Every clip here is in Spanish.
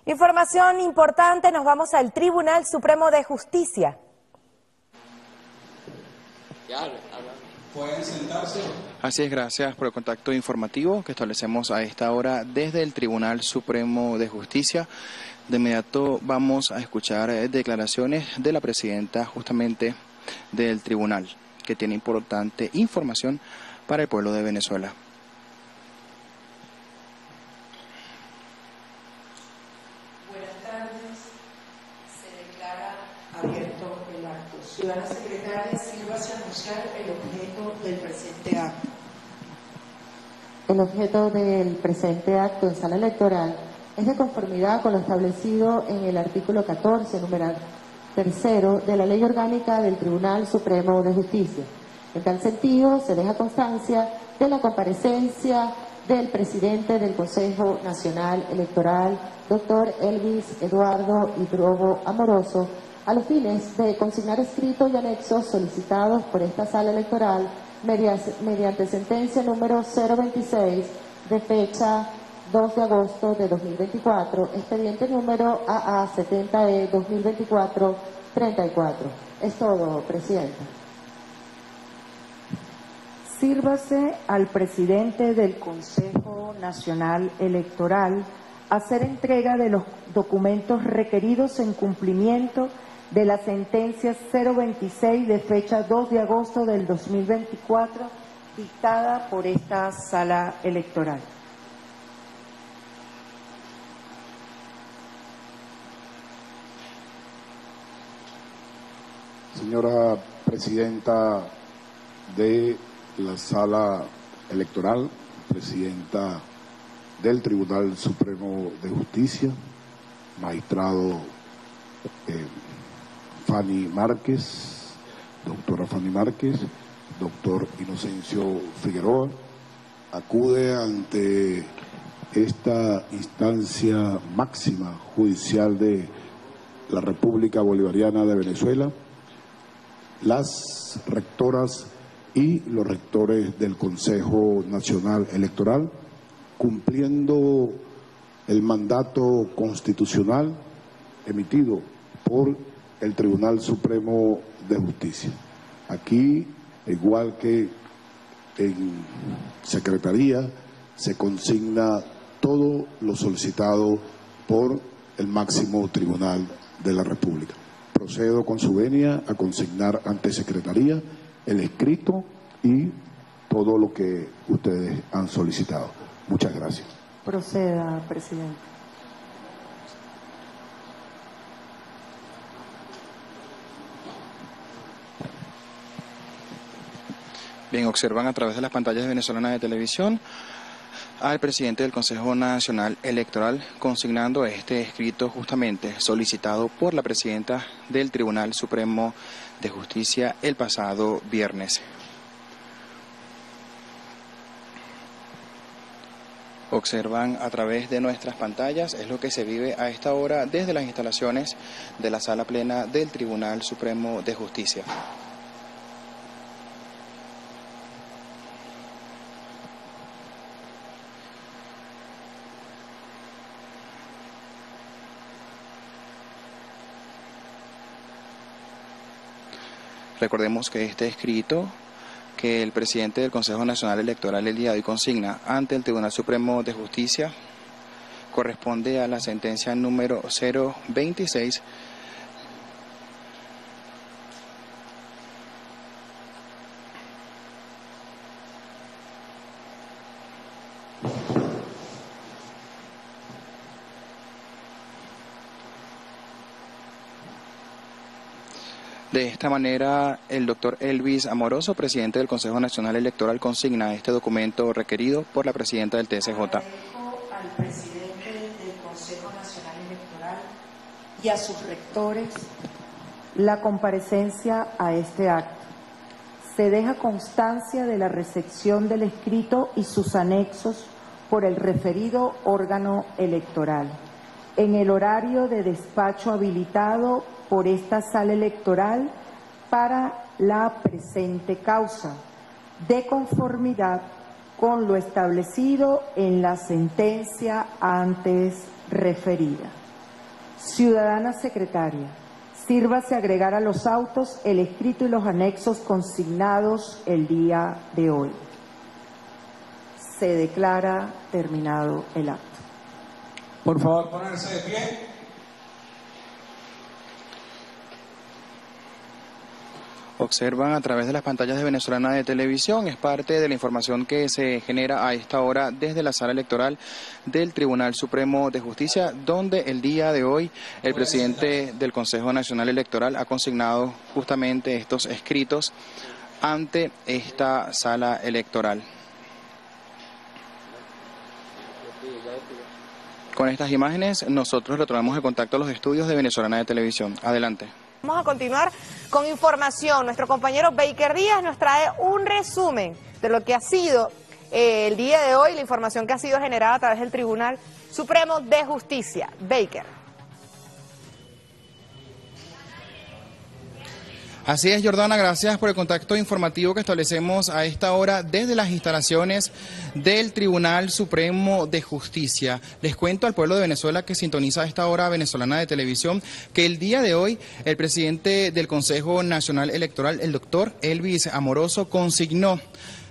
Información importante, nos vamos al Tribunal Supremo de Justicia. ¿Pueden sentarse? Así es, gracias por el contacto informativo que establecemos a esta hora desde el Tribunal Supremo de Justicia. De inmediato vamos a escuchar declaraciones de la presidenta justamente del tribunal, que tiene importante información para el pueblo de Venezuela. Buenas tardes. Se declara abierto el acto. Ciudadana secretaria, sírvase a anunciar el objeto del presente acto. El objeto del presente acto en sala electoral es de conformidad con lo establecido en el artículo 14, numeral 3 de la Ley Orgánica del Tribunal Supremo de Justicia. En tal sentido, se deja constancia de la comparecencia del presidente del Consejo Nacional Electoral, doctor Elvis Eduardo Hidrobo Amoroso, a los fines de consignar escritos y anexos solicitados por esta sala electoral mediante sentencia número 026 de fecha 2 de agosto de 2024, expediente número AA70E 2024-34. Es todo, Presidenta. Sírvase al presidente del Consejo Nacional Electoral hacer entrega de los documentos requeridos en cumplimiento de la sentencia 026 de fecha 2 de agosto del 2024 dictada por esta sala electoral. Señora presidenta de la sala electoral, presidenta del Tribunal Supremo de Justicia, magistrado Fanny Márquez, doctora Fanny Márquez, doctor Inocencio Figueroa, acude ante esta instancia máxima judicial de la República Bolivariana de Venezuela, las rectoras y los rectores del Consejo Nacional Electoral, cumpliendo el mandato constitucional emitido por el Tribunal Supremo de Justicia. Aquí, igual que en Secretaría, se consigna todo lo solicitado por el máximo tribunal de la República. Procedo con su venia a consignar ante Secretaría el escrito y todo lo que ustedes han solicitado. Muchas gracias. Proceda, presidente. Bien, observan a través de las pantallas venezolanas de televisión al presidente del Consejo Nacional Electoral consignando este escrito justamente solicitado por la presidenta del Tribunal Supremo de Justicia el pasado viernes. Observan a través de nuestras pantallas, es lo que se vive a esta hora desde las instalaciones de la Sala Plena del Tribunal Supremo de Justicia. Recordemos que este escrito que el presidente del Consejo Nacional Electoral el día de hoy consigna ante el Tribunal Supremo de Justicia corresponde a la sentencia número 026 De esta manera, el doctor Elvis Amoroso, presidente del Consejo Nacional Electoral, consigna este documento requerido por la presidenta del TSJ. Al presidente del Consejo Nacional Electoral y a sus rectores la comparecencia a este acto. Se deja constancia de la recepción del escrito y sus anexos por el referido órgano electoral en el horario de despacho habilitado por esta sala electoral para la presente causa, de conformidad con lo establecido en la sentencia antes referida. Ciudadana secretaria, sírvase agregar a los autos el escrito y los anexos consignados el día de hoy. Se declara terminado el acto. Por favor, ponerse de pie. Observan a través de las pantallas de Venezolana de Televisión, es parte de la información que se genera a esta hora desde la sala electoral del Tribunal Supremo de Justicia, donde el día de hoy el presidente del Consejo Nacional Electoral ha consignado justamente estos escritos ante esta sala electoral. Con estas imágenes nosotros retornamos el contacto a los estudios de Venezolana de Televisión. Adelante. Vamos a continuar con información. Nuestro compañero Baker Díaz nos trae un resumen de lo que ha sido el día de hoy, la información que ha sido generada a través del Tribunal Supremo de Justicia. Baker. Así es, Jordana, gracias por el contacto informativo que establecemos a esta hora desde las instalaciones del Tribunal Supremo de Justicia. Les cuento al pueblo de Venezuela que sintoniza a esta hora Venezolana de Televisión que el día de hoy el presidente del Consejo Nacional Electoral, el doctor Elvis Amoroso, consignó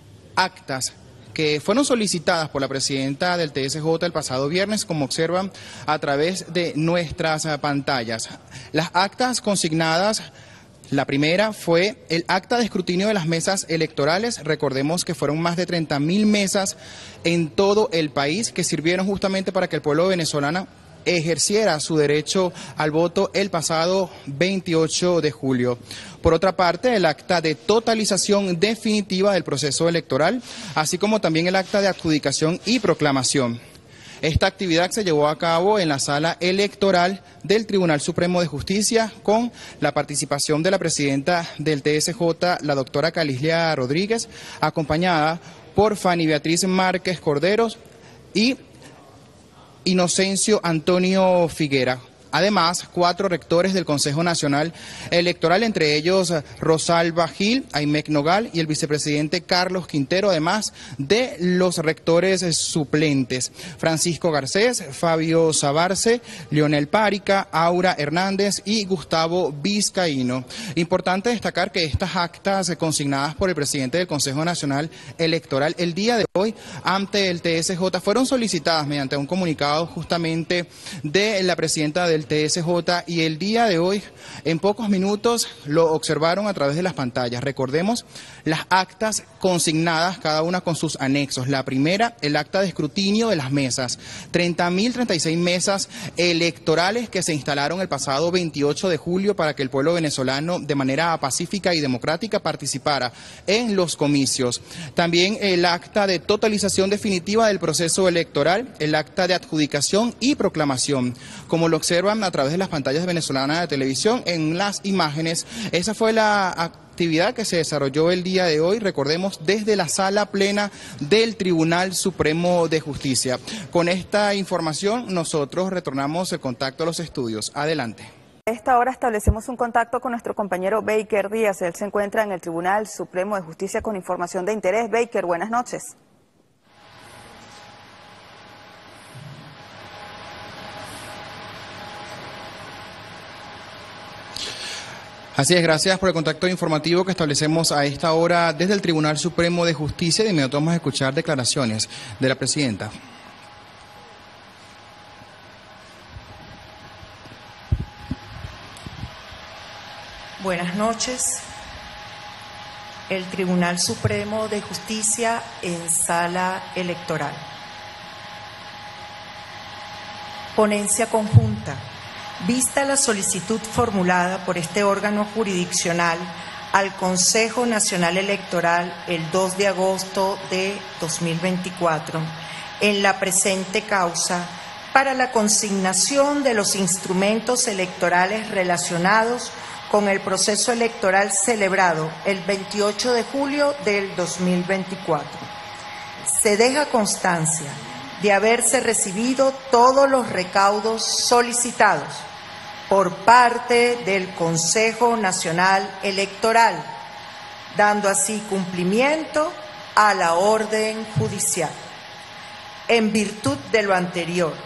actas que fueron solicitadas por la presidenta del TSJ el pasado viernes, como observan a través de nuestras pantallas. Las actas consignadas: la primera fue el acta de escrutinio de las mesas electorales. Recordemos que fueron más de 30.000 mesas en todo el país que sirvieron justamente para que el pueblo venezolano ejerciera su derecho al voto el pasado 28 de julio. Por otra parte, el acta de totalización definitiva del proceso electoral, así como también el acta de adjudicación y proclamación. Esta actividad se llevó a cabo en la sala electoral del Tribunal Supremo de Justicia con la participación de la presidenta del TSJ, la doctora Calislia Rodríguez, acompañada por Fanny Beatriz Márquez Corderos y Inocencio Antonio Figuera. Además, 4 rectores del Consejo Nacional Electoral, entre ellos Rosalba Gil, Aimec Nogal y el vicepresidente Carlos Quintero, además de los rectores suplentes: Francisco Garcés, Fabio Sabarce, Leonel Párica, Aura Hernández y Gustavo Vizcaíno. Importante destacar que estas actas consignadas por el presidente del Consejo Nacional Electoral el día de hoy ante el TSJ fueron solicitadas mediante un comunicado justamente de la presidenta del TSJ, y el día de hoy en pocos minutos lo observaron a través de las pantallas. Recordemos las actas consignadas, cada una con sus anexos. La primera, el acta de escrutinio de las mesas, 30.036 mesas electorales que se instalaron el pasado 28 de julio para que el pueblo venezolano de manera pacífica y democrática participara en los comicios. También el acta de totalización definitiva del proceso electoral, el acta de adjudicación y proclamación. Como lo observan a través de las pantallas de Venezolana de Televisión en las imágenes, esa fue la actividad que se desarrolló el día de hoy, recordemos, desde la sala plena del Tribunal Supremo de Justicia. Con esta información nosotros retornamos el contacto a los estudios. Adelante. A esta hora establecemos un contacto con nuestro compañero Baker Díaz. Él se encuentra en el Tribunal Supremo de Justicia con información de interés. Baker, buenas noches. Así es, gracias por el contacto informativo que establecemos a esta hora desde el Tribunal Supremo de Justicia. De inmediato vamos a escuchar declaraciones de la presidenta. Buenas noches. El Tribunal Supremo de Justicia en sala electoral. Ponencia conjunta. Vista la solicitud formulada por este órgano jurisdiccional al Consejo Nacional Electoral el 2 de agosto de 2024, en la presente causa, para la consignación de los instrumentos electorales relacionados con el proceso electoral celebrado el 28 de julio del 2024. Se deja constancia de haberse recibido todos los recaudos solicitados por parte del Consejo Nacional Electoral, dando así cumplimiento a la orden judicial. En virtud de lo anterior,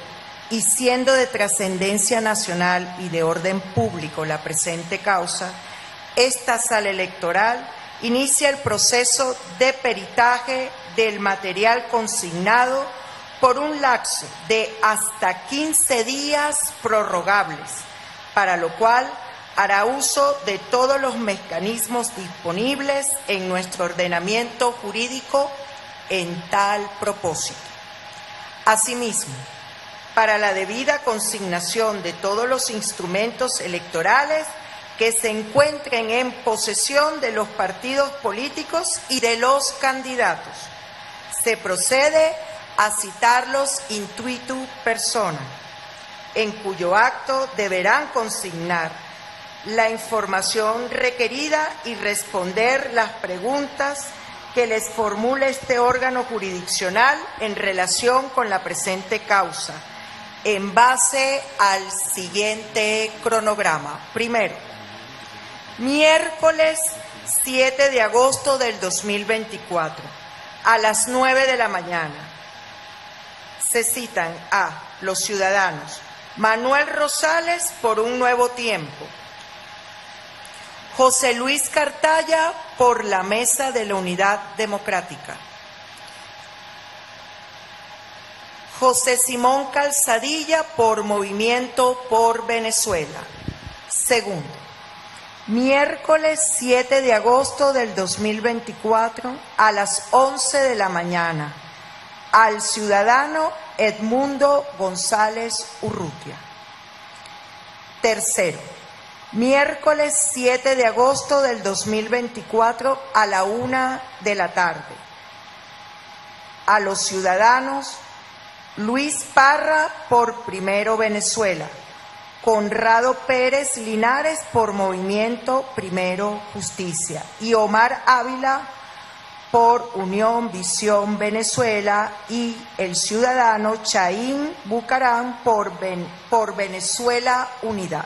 y siendo de trascendencia nacional y de orden público la presente causa, esta sala electoral inicia el proceso de peritaje del material consignado por un lapso de hasta 15 días prorrogables, para lo cual hará uso de todos los mecanismos disponibles en nuestro ordenamiento jurídico en tal propósito. Asimismo, para la debida consignación de todos los instrumentos electorales que se encuentren en posesión de los partidos políticos y de los candidatos, se procede a citarlos intuitu persona, en cuyo acto deberán consignar la información requerida y responder las preguntas que les formule este órgano jurisdiccional en relación con la presente causa, en base al siguiente cronograma. Primero, miércoles 7 de agosto del 2024, a las 9 de la mañana, se citan a los ciudadanos Manuel Rosales por un nuevo tiempo, José Luis Cartaya por la Mesa de la Unidad Democrática, José Simón Calzadilla por Movimiento por Venezuela. Segundo, miércoles 7 de agosto del 2024 a las 11 de la mañana, al ciudadano Edmundo González Urrutia. Tercero, miércoles 7 de agosto del 2024 a la 1 de la tarde, a los ciudadanos Luis Parra por Primero Venezuela, Conrado Pérez Linares por Movimiento Primero Justicia y Omar Ávila por Unión Visión Venezuela y el ciudadano Chaín Bucarán por Venezuela Unidad.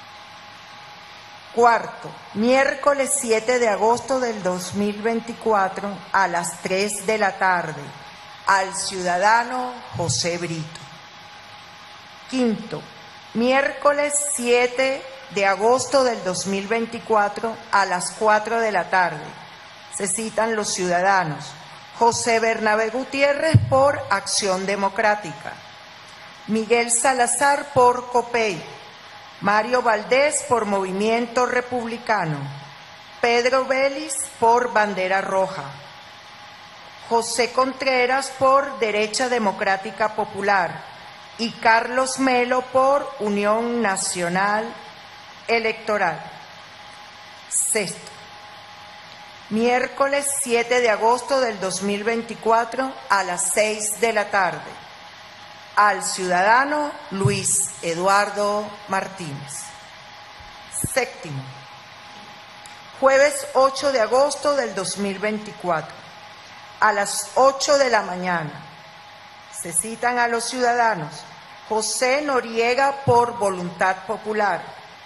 Cuarto, miércoles 7 de agosto del 2024 a las 3 de la tarde, al ciudadano José Brito. Quinto, miércoles 7 de agosto del 2024 a las 4 de la tarde, se citan los ciudadanos José Bernabé Gutiérrez por Acción Democrática, Miguel Salazar por COPEI, Mario Valdés por Movimiento Republicano, Pedro Vélez por Bandera Roja, José Contreras por Derecha Democrática Popular y Carlos Melo por Unión Nacional Electoral. Sexto, miércoles 7 de agosto del 2024 a las 6 de la tarde, al ciudadano Luis Eduardo Martínez. Séptimo, jueves 8 de agosto del 2024, a las 8 de la mañana, se citan a los ciudadanos José Noriega por Voluntad Popular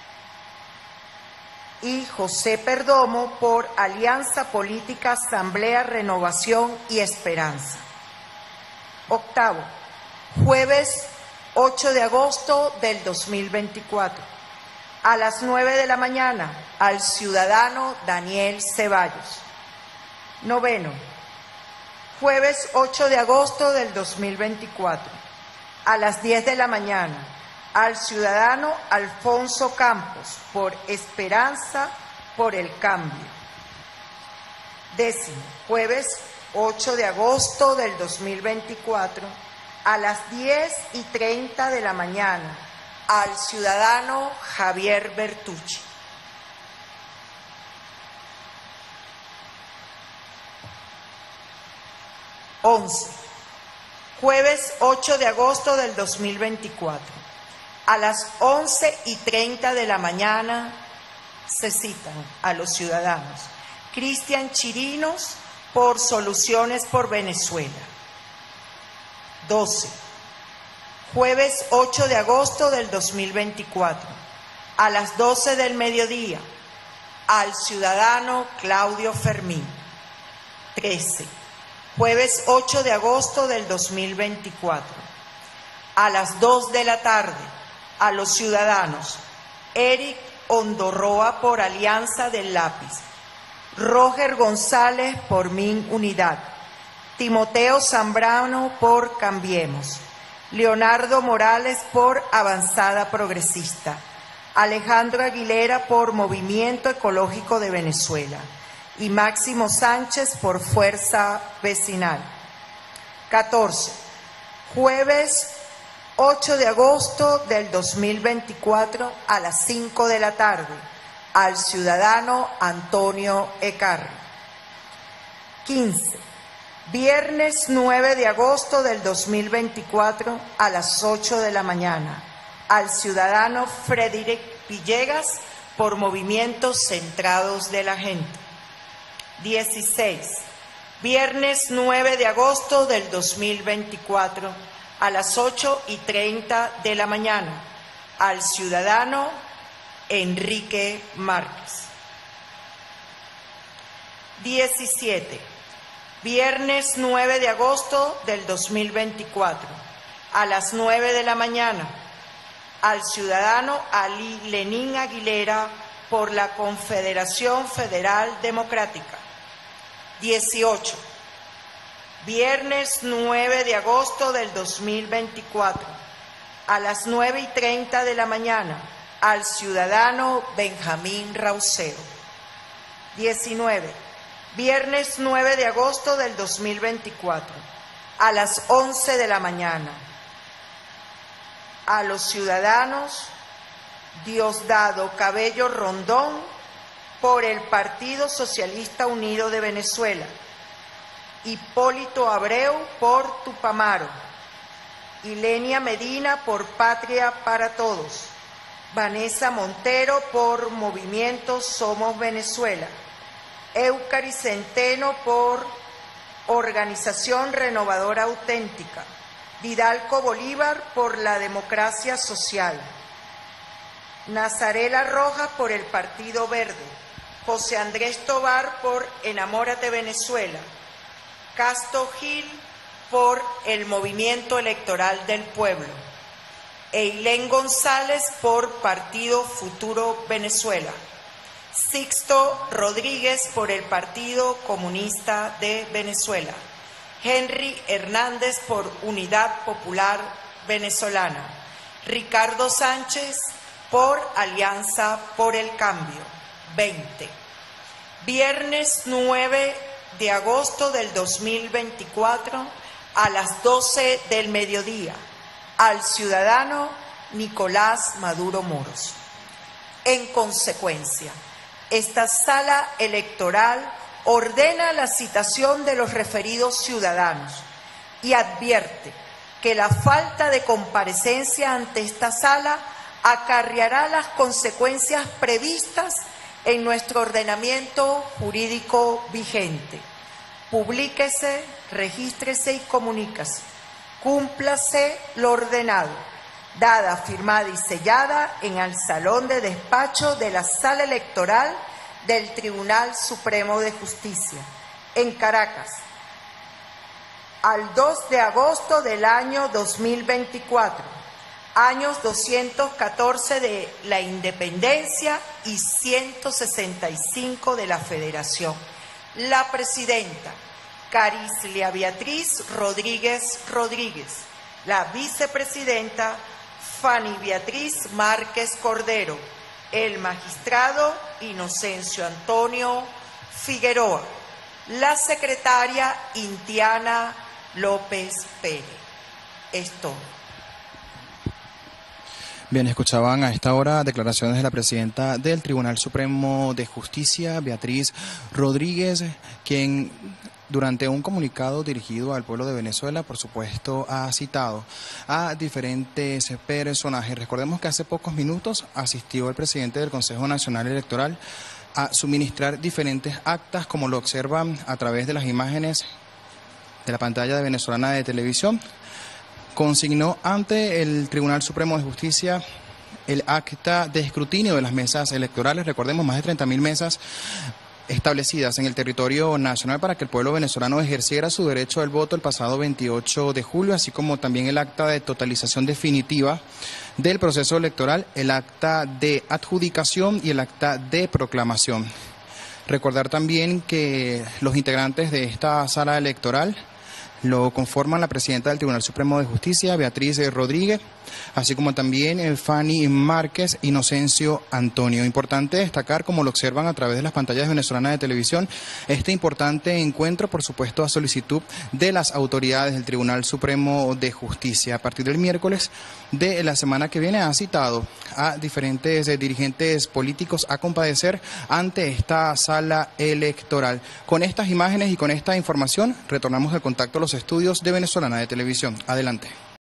y José Perdomo por Alianza Política Asamblea Renovación y Esperanza. Octavo, jueves 8 de agosto del 2024, a las 9 de la mañana, al ciudadano Daniel Ceballos. Noveno, jueves 8 de agosto del 2024, a las 10 de la mañana, al ciudadano Alfonso Campos por Esperanza por el Cambio. Décimo, jueves 8 de agosto del 2024, a las 10:30 de la mañana, al ciudadano Javier Bertucci. Jueves 8 de agosto del 2024, a las 11:30 de la mañana, se citan a los ciudadanos Cristian Chirinos por Soluciones por Venezuela. 12. Jueves 8 de agosto del 2024, a las 12 del mediodía, al ciudadano Claudio Fermín. 13. Jueves 8 de agosto del 2024, a las 2 de la tarde, a los ciudadanos: Eric Ondorroa por Alianza del Lápiz, Roger González por MIN Unidad, Timoteo Zambrano por Cambiemos, Leonardo Morales por Avanzada Progresista, Alejandro Aguilera por Movimiento Ecológico de Venezuela y Máximo Sánchez por Fuerza Vecinal. 14. Jueves 8 de agosto del 2024 a las 5 de la tarde, al ciudadano Antonio Ecarri. 15. Viernes 9 de agosto del 2024 a las 8 de la mañana, al ciudadano Frederick Villegas por Movimientos Centrados de la Gente. 16. Viernes 9 de agosto del 2024 a las 8:30 de la mañana, al ciudadano Enrique Márquez. 17. Viernes 9 de agosto del 2024 a las 9 de la mañana, al ciudadano Ali Lenín Aguilera por la Confederación Federal Democrática. 18. Viernes 9 de agosto del 2024 a las 9:30 de la mañana, al ciudadano Benjamín Rauseo. 19. Viernes 9 de agosto del 2024 a las 11 de la mañana, a los ciudadanos Diosdado Cabello Rondón por el Partido Socialista Unido de Venezuela, Hipólito Abreu por Tupamaro, Ilenia Medina por Patria para Todos, Vanessa Montero por Movimiento Somos Venezuela, Eucari Centeno por Organización Renovadora Auténtica, Vidalco Bolívar por la Democracia Social, Nazarela Rojas por el Partido Verde, José Andrés Tobar por Enamórate Venezuela, Casto Gil por el Movimiento Electoral del Pueblo, Eilén González por Partido Futuro Venezuela, Sixto Rodríguez por el Partido Comunista de Venezuela, Henry Hernández por Unidad Popular Venezolana, Ricardo Sánchez por Alianza por el Cambio. 20. Viernes 9 de agosto del 2024 a las 12 del mediodía, al ciudadano Nicolás Maduro Moros. En consecuencia, esta sala electoral ordena la citación de los referidos ciudadanos y advierte que la falta de comparecencia ante esta sala acarreará las consecuencias previstas en nuestro ordenamiento jurídico vigente. Publíquese, regístrese y comuníquese. Cúmplase lo ordenado, dada, firmada y sellada en el salón de despacho de la Sala Electoral del Tribunal Supremo de Justicia, en Caracas, al 2 de agosto del año 2024, años 214 de la Independencia y 165 de la Federación. La presidenta, Carislia Beatriz Rodríguez Rodríguez. La vicepresidenta, Fanny Beatriz Márquez Cordero. El magistrado, Inocencio Antonio Figueroa. La secretaria, Intiana López Pérez. Es todo. Bien, escuchaban a esta hora declaraciones de la presidenta del Tribunal Supremo de Justicia, Beatriz Rodríguez, quien durante un comunicado dirigido al pueblo de Venezuela, por supuesto, ha citado a diferentes personajes. Recordemos que hace pocos minutos asistió el presidente del Consejo Nacional Electoral a suministrar diferentes actas, como lo observan a través de las imágenes de la pantalla de Venezolana de Televisión. Consignó ante el Tribunal Supremo de Justicia el acta de escrutinio de las mesas electorales. Recordemos, más de 30.000 mesas establecidas en el territorio nacional para que el pueblo venezolano ejerciera su derecho al voto el pasado 28 de julio, así como también el acta de totalización definitiva del proceso electoral, el acta de adjudicación y el acta de proclamación. Recordar también que los integrantes de esta sala electoral lo conforman la presidenta del Tribunal Supremo de Justicia, Beatriz Rodríguez, así como también Fanny Márquez, Inocencio Antonio. Importante destacar, como lo observan a través de las pantallas venezolanas de televisión, este importante encuentro, por supuesto, a solicitud de las autoridades del Tribunal Supremo de Justicia. A partir del miércoles de la semana que viene ha citado a diferentes dirigentes políticos a comparecer ante esta sala electoral. Con estas imágenes y con esta información retornamos el contacto a los estudios de Venezolana de Televisión. Adelante.